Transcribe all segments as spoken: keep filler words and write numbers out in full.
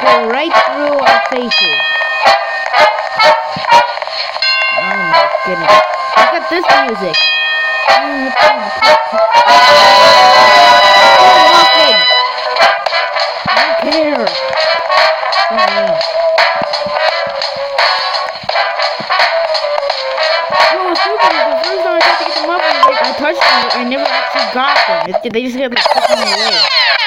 go right through our faces. Oh my goodness. Look at this music. Oh, Muffin! I don't care. Oh, well, stupid. The first time I tried to get the muffins, like, I touched them, but I never actually got them. It, they just kept like, pushing me away.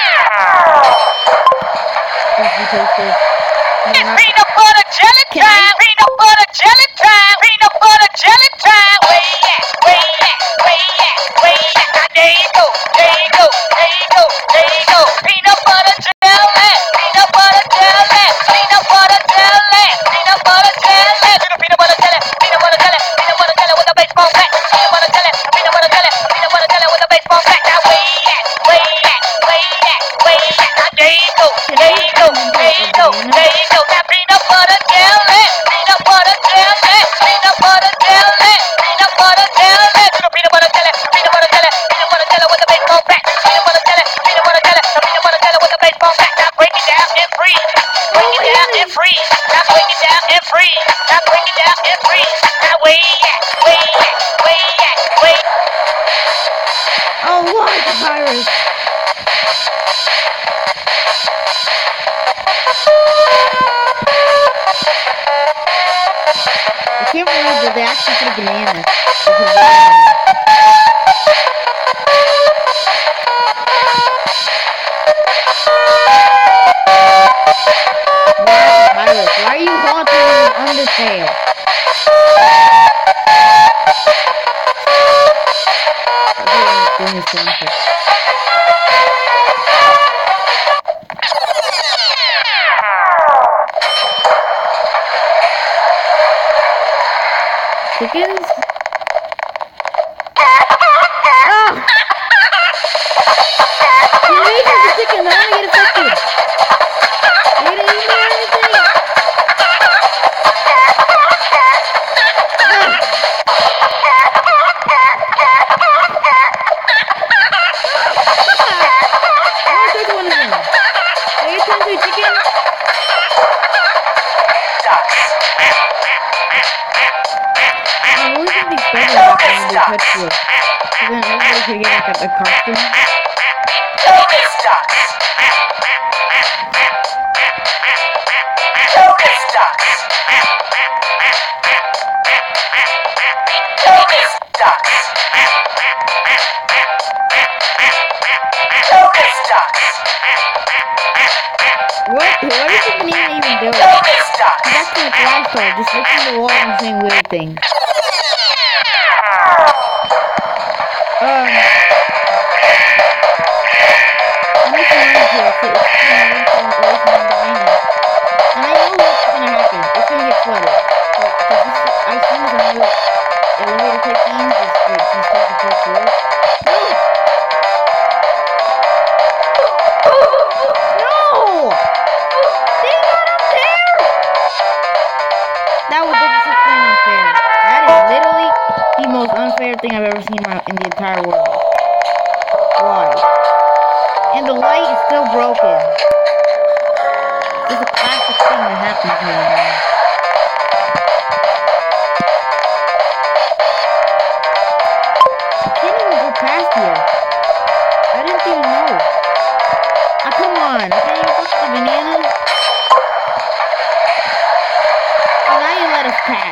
Toaster. Peanut butter jelly time. Peanut butter jelly time. Peanut butter jelly time. Way at, way at, way at, way at. Now there you go, there you go, there you go, there you go. Peanut butter jelly. Peanut butter jelly. Peanut butter jelly. Peanut butter jelly. Peanut butter jelly. Peanut butter jelly. Peanut butter jelly with a baseball bat. Peanut butter jelly. Peanut butter jelly. Peanut butter jelly with a baseball bat. Now way at, way at, way at, way at. Now there you go, there you go, there you go, there you go. Now peanut butter jelly. Peanut butter jelly. Peanut butter jelly. Peanut butter jelly. Peanut butter jelly. Peanut butter jelly. Peanut butter jelly with a baseball bat. Peanut butter jelly. Peanut butter jelly. Peanut butter jelly with a baseball bat. Now break it down and freeze. Break it down and freeze. Now break it down and freeze. Now break it down and freeze. Now way at, way at, way at, way. Oh, what? The virus. I can't believe that they actually put a banana. Why, virus? Why are you haunting Undertale? Oh, goodness gracious. Chickens? Oh! You made me the chicken, I wanna get affected. You didn't eat me or anything? Ah. I wanna take one of them. Are you turning to a chicken? I always think it's better like when they touch you. So then everybody could get like a, a costume. Lotus ducks. Lotus ducks. Lotus ducks. Lotus ducks. What? What is the banana even doing? Lotus ducks. He's actually a lifestyle, just looking at the wall and saying weird things. Um, I'm making money here, so it's gonna run from away from behind us. And I know what's gonna happen. It's gonna get flooded. But, but this, I've seen this on other elevator type games, this, this, this type of first floor. No! No! They got up there! That was just plain unfair. That is literally the most unfair thing I've ever seen in, my, in the entire world. Why? And the light is still broken. This is a classic thing that happens here, man. I can't even go past here. I didn't even know. Ah, come on. I can't even touch the bananas. Oh, now you let us pass.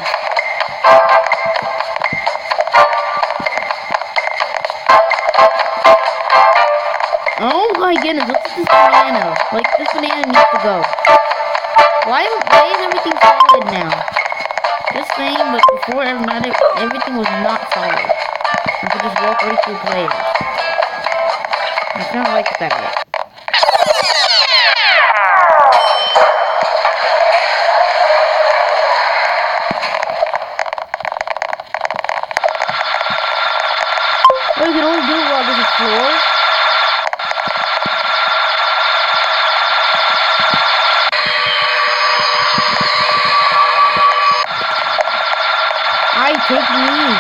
Oh my goodness, look at this banana. Like, this banana needs to go. Why, why is everything solid now? Just saying, but before not, everything was not solid. You could just walk right through players. I kind of like that. Oh, you can only do it while this is floor? I take me.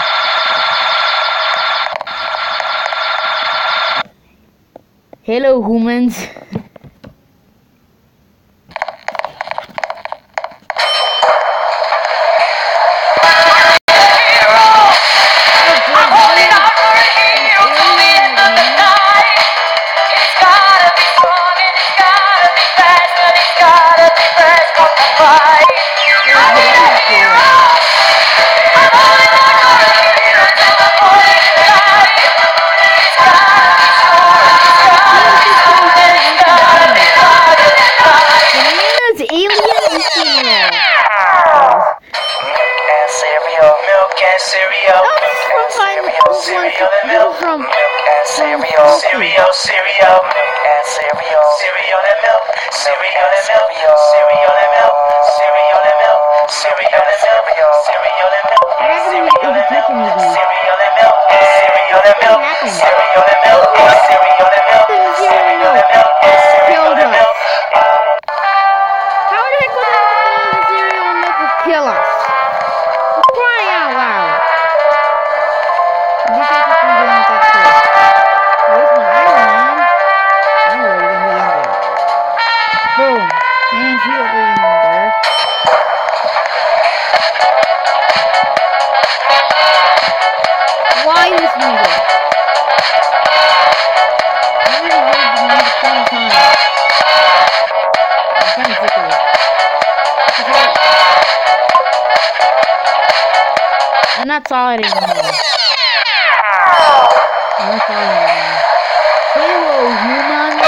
Hello, humans. cereal and milk, cereal and milk, cereal and milk, cereal and milk, cereal and milk, cereal and milk, cereal and milk, cereal and milk, cereal and milk, cereal and milk, cereal and milk, cereal and milk. How the heck would the cereal and milk will kill us? We're crying out loud. You guys have been doing with that too. Well, this one I win. I know you're gonna be in there. Boom. And she'll be in there. Why this music? I never heard the music so many times. I'm kind of sick of it. I'm not solid anymore. I'm not solid anymore. Hello, human.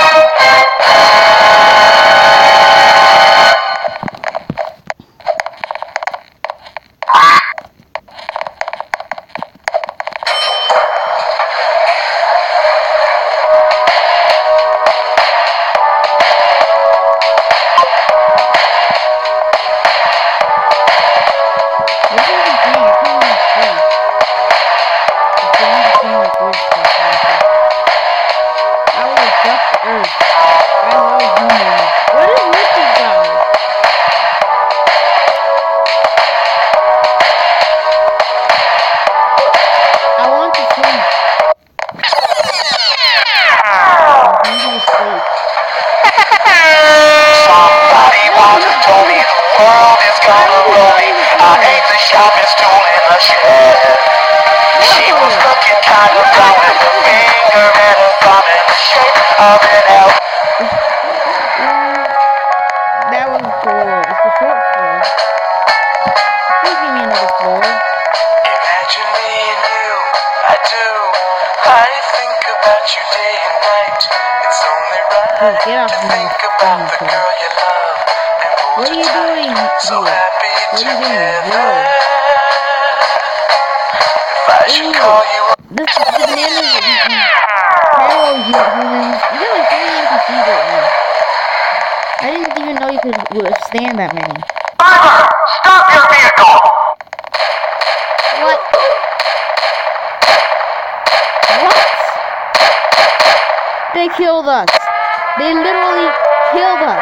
That was cool. It's the short floor. Please give me another floor. Imagine me and you, I do. I think about you day and night. It's only right Dude, get off to me. think about the girl you love and hold What are you her tight. doing So here? happy What are you doing? together. Whoa. If I should call you up. This the bananas are eating. Hello, you humans. You got like so many N P Cs right now. I didn't even know you could withstand that many. Driver, stop your vehicle. What? What? They killed us. They literally killed us.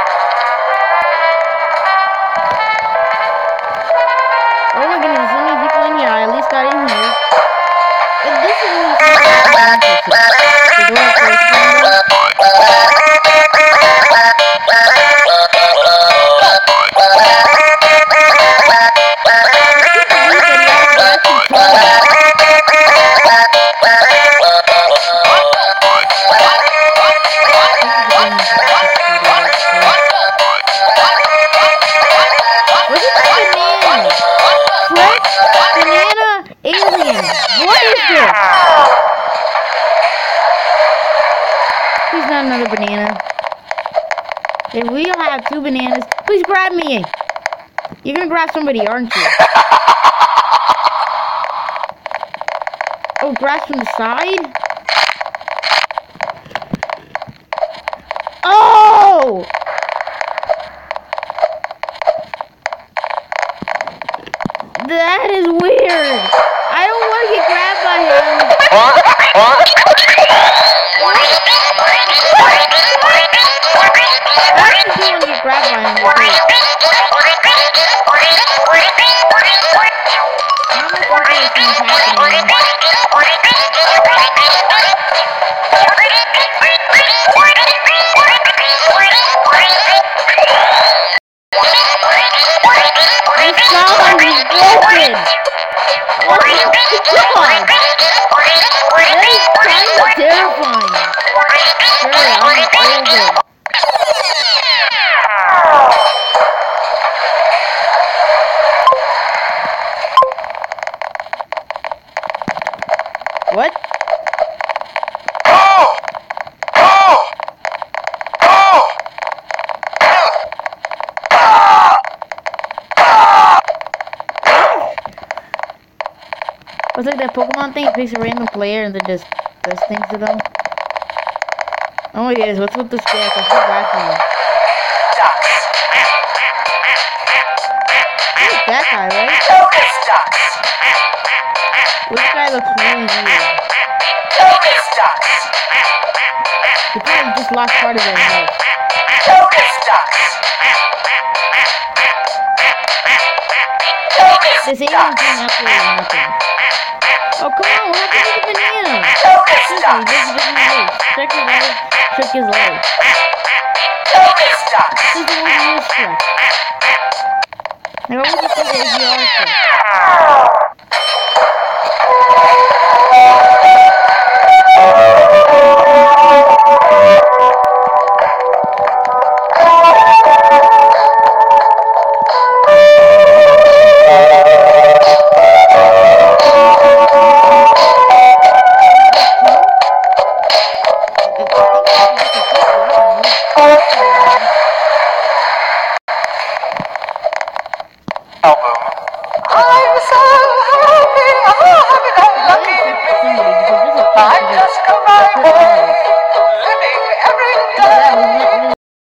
Oh my goodness, there's so many people in here. I at least got in here. But this is really something. The door closed. Another banana. If we all have two bananas, please grab me. You're gonna grab somebody, aren't you? Oh, grab from the side? Oh! That is weird. I don't want to get grabbed by him. I actually do want to get grabbed by him. How am I going to this thing happening? This song is broken. Oh my god. That is kind of terrifying. Sure, I'm over. What? It's like that Pokemon thing, it picks a random player and then just does things to them. Oh my goodness, what's with the scarecrow? I feel bad for you. ducks. This guy looks really weird. Bonus ducks. He probably just lost part of his health. Bonus ducks. Bonus This alien's ducks. doing absolutely nothing. Oh, come on, what happened to the banana? Bonus Seriously, ducks. this is his life. Check his life. Check his life. Bonus ducks. This is one of his truck. Now, what was the A V R truck?